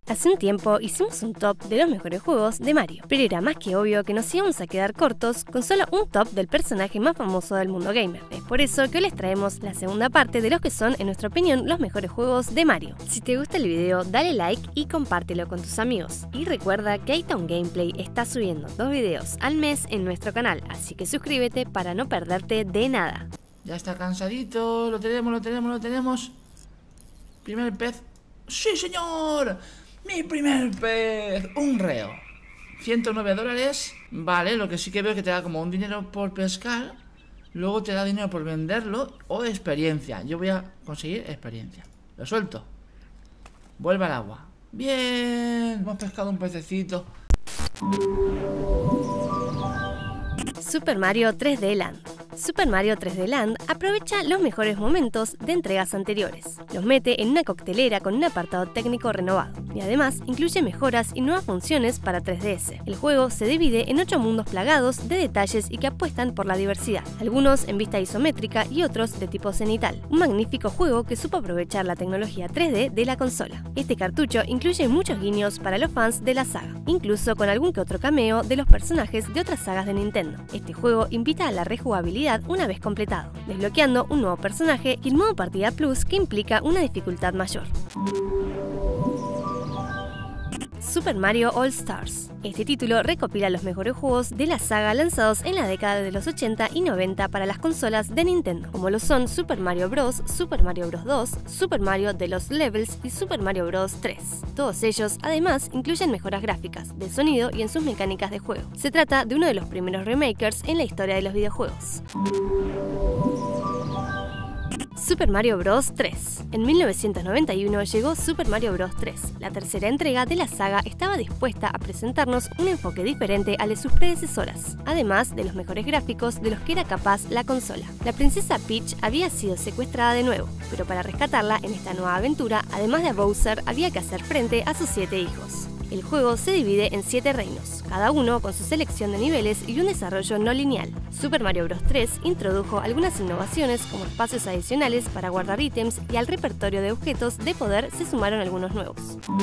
Hace un tiempo hicimos un top de los mejores juegos de Mario, pero era más que obvio que nos íbamos a quedar cortos con solo un top del personaje más famoso del mundo gamer. Es por eso que hoy les traemos la segunda parte de los que son, en nuestra opinión, los mejores juegos de Mario. Si te gusta el video, dale like y compártelo con tus amigos. Y recuerda que A-Town Gameplay está subiendo 2 videos al mes en nuestro canal, así que suscríbete para no perderte de nada. Ya está cansadito, lo tenemos. Primer pez. ¡Sí, señor! ¡Mi primer pez! Un reo. $109. Vale, lo que sí que veo es que te da como un dinero por pescar. Luego te da dinero por venderlo o experiencia. Yo voy a conseguir experiencia. Lo suelto. Vuelve al agua. Bien, hemos pescado un pececito. Super Mario 3D Land. Super Mario 3D Land aprovecha los mejores momentos de entregas anteriores. Los mete en una coctelera con un apartado técnico renovado y además incluye mejoras y nuevas funciones para 3DS. El juego se divide en 8 mundos plagados de detalles y que apuestan por la diversidad, algunos en vista isométrica y otros de tipo cenital. Un magnífico juego que supo aprovechar la tecnología 3D de la consola. Este cartucho incluye muchos guiños para los fans de la saga, incluso con algún que otro cameo de los personajes de otras sagas de Nintendo. Este juego invita a la rejugabilidad una vez completado, desbloqueando un nuevo personaje y el modo partida plus que implica una dificultad mayor. Super Mario All Stars. Este título recopila los mejores juegos de la saga lanzados en la década de los 80 y 90 para las consolas de Nintendo, como lo son Super Mario Bros., Super Mario Bros. 2, Super Mario The Lost Levels y Super Mario Bros. 3. Todos ellos, además, incluyen mejoras gráficas, de sonido y en sus mecánicas de juego. Se trata de uno de los primeros remakers en la historia de los videojuegos. Super Mario Bros. 3. En 1991 llegó Super Mario Bros. 3. La tercera entrega de la saga estaba dispuesta a presentarnos un enfoque diferente al de sus predecesoras, además de los mejores gráficos de los que era capaz la consola. La princesa Peach había sido secuestrada de nuevo, pero para rescatarla en esta nueva aventura, además de a Bowser, había que hacer frente a sus 7 hijos. El juego se divide en 7 reinos, cada uno con su selección de niveles y un desarrollo no lineal. Super Mario Bros. 3 introdujo algunas innovaciones como espacios adicionales para guardar ítems y al repertorio de objetos de poder se sumaron algunos nuevos.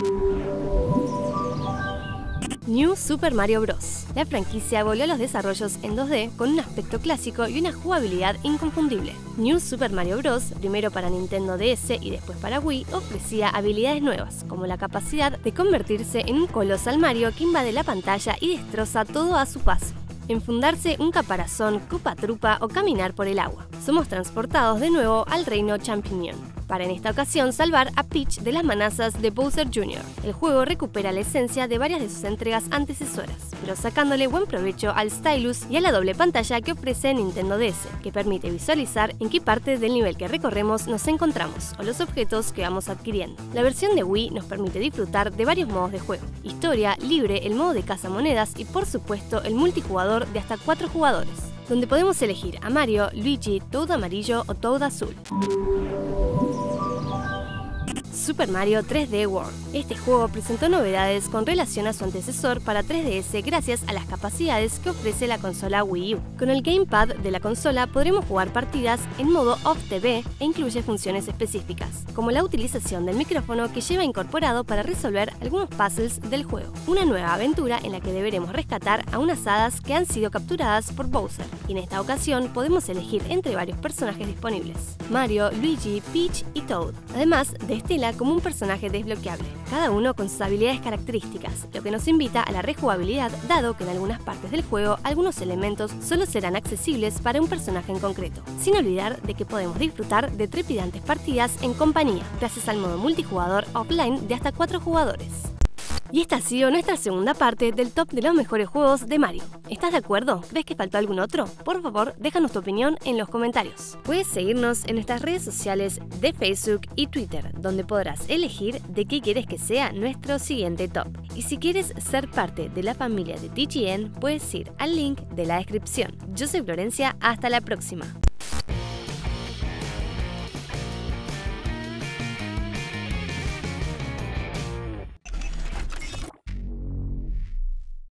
New Super Mario Bros. La franquicia volvió a los desarrollos en 2D con un aspecto clásico y una jugabilidad inconfundible. New Super Mario Bros., primero para Nintendo DS y después para Wii, ofrecía habilidades nuevas, como la capacidad de convertirse en un colosal Mario que invade la pantalla y destroza todo a su paso. Enfundarse un caparazón, Koopa Troopa o caminar por el agua. Somos transportados de nuevo al reino Champiñón, para en esta ocasión salvar a Peach de las amenazas de Bowser Jr. El juego recupera la esencia de varias de sus entregas antecesoras, pero sacándole buen provecho al stylus y a la doble pantalla que ofrece Nintendo DS, que permite visualizar en qué parte del nivel que recorremos nos encontramos o los objetos que vamos adquiriendo. La versión de Wii nos permite disfrutar de varios modos de juego: historia, libre, el modo de cazamonedas y por supuesto el multijugador de hasta 4 jugadores, donde podemos elegir a Mario, Luigi, Toad amarillo o Toad azul. Super Mario 3D World. Este juego presentó novedades con relación a su antecesor para 3DS gracias a las capacidades que ofrece la consola Wii U. Con el gamepad de la consola podremos jugar partidas en modo off-TV e incluye funciones específicas, como la utilización del micrófono que lleva incorporado para resolver algunos puzzles del juego. Una nueva aventura en la que deberemos rescatar a unas hadas que han sido capturadas por Bowser, y en esta ocasión podemos elegir entre varios personajes disponibles: Mario, Luigi, Peach y Toad, además de Estela como un personaje desbloqueable, cada uno con sus habilidades características, lo que nos invita a la rejugabilidad, dado que en algunas partes del juego algunos elementos solo serán accesibles para un personaje en concreto, sin olvidar de que podemos disfrutar de trepidantes partidas en compañía, gracias al modo multijugador offline de hasta 4 jugadores. Y esta ha sido nuestra segunda parte del top de los mejores juegos de Mario. ¿Estás de acuerdo? ¿Crees que faltó algún otro? Por favor, déjanos tu opinión en los comentarios. Puedes seguirnos en nuestras redes sociales de Facebook y Twitter, donde podrás elegir de qué quieres que sea nuestro siguiente top. Y si quieres ser parte de la familia de TGN, puedes ir al link de la descripción. Yo soy Florencia, hasta la próxima.